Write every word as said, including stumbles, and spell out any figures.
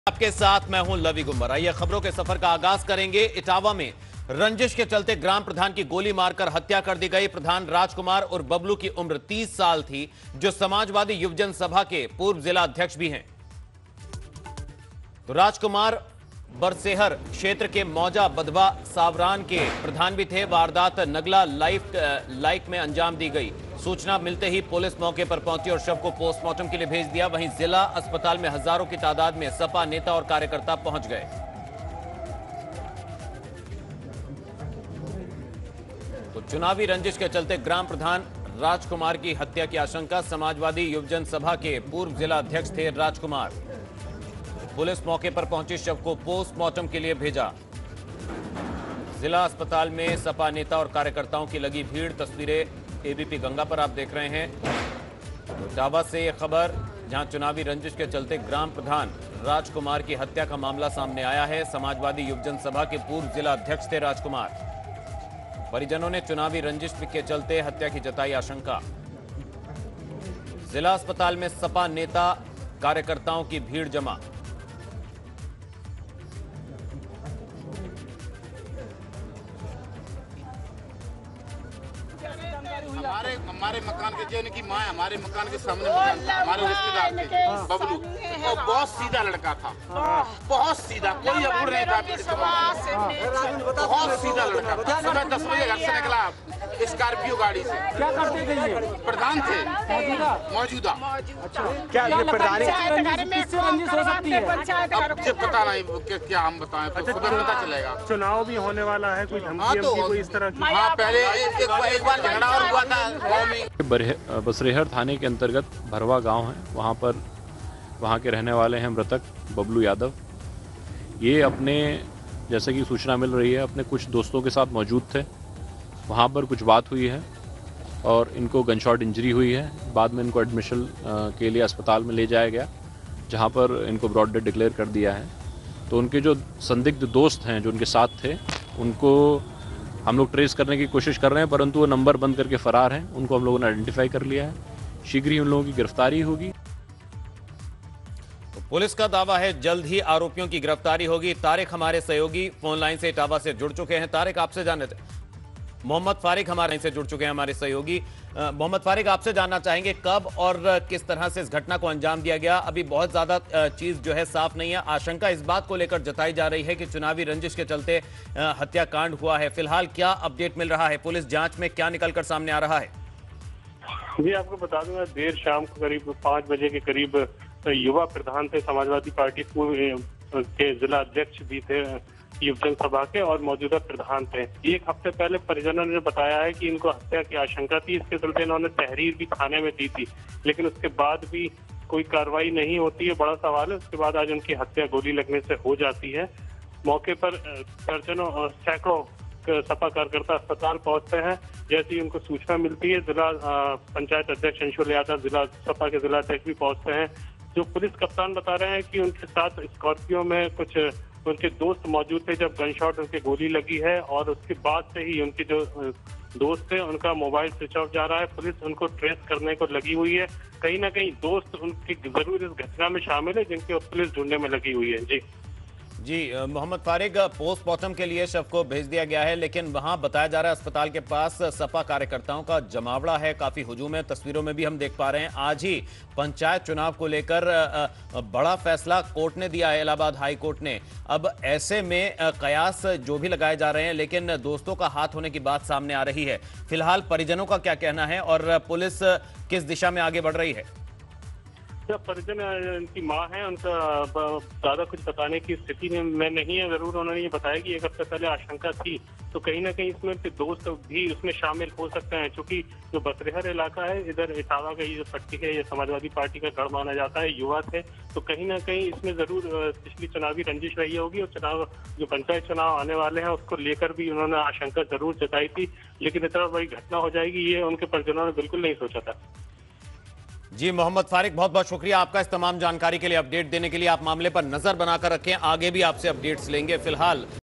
आपके साथ मैं हूं लवी गुम्बर। आइए खबरों के सफर का आगाज करेंगे। इटावा में रंजिश के चलते ग्राम प्रधान की गोली मारकर हत्या कर दी गई। प्रधान राजकुमार और बबलू की उम्र तीस साल थी, जो समाजवादी युवजन सभा के पूर्व जिला अध्यक्ष भी हैं। तो राजकुमार बरसेहर क्षेत्र के मौजा बधवा सावरान के प्रधान भी थे। वारदात नगला लाइफ लाइक में अंजाम दी गई। सूचना मिलते ही पुलिस मौके पर पहुंची और शव को पोस्टमार्टम के लिए भेज दिया। वहीं जिला अस्पताल में हजारों की तादाद में सपा नेता और कार्यकर्ता पहुंच गए। तो चुनावी रंजिश के चलते ग्राम प्रधान राजकुमार की हत्या की आशंका। समाजवादी युवजन सभा के पूर्व जिला अध्यक्ष थे राजकुमार। पुलिस मौके पर पहुंची, शव को पोस्टमार्टम के लिए भेजा। जिला अस्पताल में सपा नेता और कार्यकर्ताओं की लगी भीड़। तस्वीरें एबीपी गंगा पर आप देख रहे हैं। तो इटावा से यह खबर, जहां चुनावी रंजिश के चलते ग्राम प्रधान राजकुमार की हत्या का मामला सामने आया है। समाजवादी युवजन सभा के पूर्व जिला अध्यक्ष थे राजकुमार। परिजनों ने चुनावी रंजिश के चलते हत्या की जताई आशंका। जिला अस्पताल में सपा नेता कार्यकर्ताओं की भीड़ जमा। हमारे हमारे मकान के जैन की माँ हमारे मकान के सामने मकान था, हमारे रिश्तेदार थे बबलू। वो बहुत सीधा लड़का था, बहुत सीधा, कोई अबूर नहीं था। बहुत सीधा लड़का था। सुबह दस बजे घर से निकला स्कॉर्पियो गाड़ी से। क्या करते थे ये? प्रधान थे मौजूदा। क्या ये प्रधान किससे रंजिश हो सकती है? अब मुझे पता नहीं कि क्या हम बताएं, तो सुबह पता चलेगा। चुनाव भी होने वाला है, कोई धमकी तो कोई इस तरह की? हाँ, पहले एक बार एक बार झगड़ा और हुआ था गाँव में। बसरेहर थाने के अंतर्गत भरवा गांव है, वहां पर वहां के रहने वाले हैं मृतक बबलू यादव। ये अपने, जैसे कि सूचना मिल रही है, अपने कुछ दोस्तों के साथ मौजूद थे। वहां पर कुछ बात हुई है और इनको गनशॉट इंजरी हुई है। बाद में इनको एडमिशन के लिए अस्पताल में ले जाया गया, जहां पर इनको ब्रॉड डेड डिक्लेयर कर दिया है। तो उनके जो संदिग्ध दोस्त हैं जो उनके साथ थे, उनको हम लोग ट्रेस करने की कोशिश कर रहे हैं, परंतु वो नंबर बंद करके फरार हैं। उनको हम लोगों ने आइडेंटिफाई कर लिया है। शीघ्र ही उन लोगों की गिरफ्तारी होगी। तो पुलिस का दावा है जल्द ही आरोपियों की गिरफ्तारी होगी। तारिक हमारे सहयोगी फोन लाइन से इटावा से जुड़ चुके हैं। तारिक, आपसे जानने थे मोहम्मद फारिक हमारे से जुड़ चुके हैं, हमारे सहयोगी। मोहम्मद फारिक, आपसे जानना चाहेंगे कब और किस तरह से इस घटना को अंजाम दिया गया। अभी बहुत ज्यादा चीज जो है साफ नहीं है। आशंका इस बात को लेकर जताई जा रही है कि चुनावी रंजिश के चलते हत्याकांड हुआ है। फिलहाल क्या अपडेट मिल रहा है? पुलिस जांच में क्या निकलकर सामने आ रहा है? जी, आपको बता दूंगा, देर शाम को करीब पाँच बजे के करीब युवा प्रधान थे समाजवादी पार्टी पूर्व के जिला अध्यक्ष भी थे युवजन सभा के और मौजूदा प्रधान थे। एक हफ्ते पहले परिजनों ने बताया है कि इनको हत्या की आशंका थी। इसके चलते इन्होंने तहरीर भी थाने में दी थी, लेकिन उसके बाद भी कोई कार्रवाई नहीं होती है। बड़ा सवाल है। उसके बाद आज उनकी हत्या गोली लगने से हो जाती है। मौके पर दर्जनों और सैकड़ों सपा कार्यकर्ता अस्पताल पहुंचते हैं। जैसे ही उनको सूचना मिलती है, जिला पंचायत अध्यक्ष अंशुल यादव, जिला सपा के जिला अध्यक्ष भी पहुंचते हैं। जो पुलिस कप्तान बता रहे हैं कि उनके साथ स्कॉर्पियो में कुछ उनके दोस्त मौजूद थे जब गनशॉट उनके गोली लगी है, और उसके बाद से ही उनके जो दोस्त थे उनका मोबाइल स्विच ऑफ जा रहा है। पुलिस उनको ट्रेस करने को लगी हुई है। कहीं ना कहीं दोस्त उनकी जरूर इस घटना में शामिल है, जिनके पुलिस ढूंढने में लगी हुई है। जी जी मोहम्मद फारिक, पोस्टमार्टम के लिए शव को भेज दिया गया है, लेकिन वहां बताया जा रहा है अस्पताल के पास सपा कार्यकर्ताओं का जमावड़ा है, काफी हुजूम है। तस्वीरों में भी हम देख पा रहे हैं। आज ही पंचायत चुनाव को लेकर बड़ा फैसला कोर्ट ने दिया है, इलाहाबाद हाई कोर्ट ने। अब ऐसे में कयास जो भी लगाए जा रहे हैं, लेकिन दोस्तों का हाथ होने की बात सामने आ रही है। फिलहाल परिजनों का क्या कहना है और पुलिस किस दिशा में आगे बढ़ रही है? परिजन इनकी माँ है, उनका ज्यादा कुछ बताने की स्थिति में नहीं है। जरूर उन्होंने ये बताया कि एक हफ्ते पहले आशंका थी, तो कहीं ना कहीं इसमें उनके दोस्त भी उसमें शामिल हो सकते हैं। क्योंकि जो बसरेहर इलाका है, इधर इटावा का ये जो पट्टी है, ये समाजवादी पार्टी का गढ़ माना जाता है। युवा थे, तो कहीं ना कहीं इसमें जरूर पिछली चुनावी रंजिश रही होगी। और चुनाव जो पंचायत चुनाव आने वाले हैं उसको लेकर भी उन्होंने आशंका जरूर जताई थी, लेकिन इतना बड़ी घटना हो जाएगी ये उनके परिजनों ने बिल्कुल नहीं सोचा था। जी मोहम्मद फारिक, बहुत बहुत शुक्रिया आपका इस तमाम जानकारी के लिए, अपडेट देने के लिए। आप मामले पर नजर बनाकर रखें, आगे भी आपसे अपडेट्स लेंगे। फिलहाल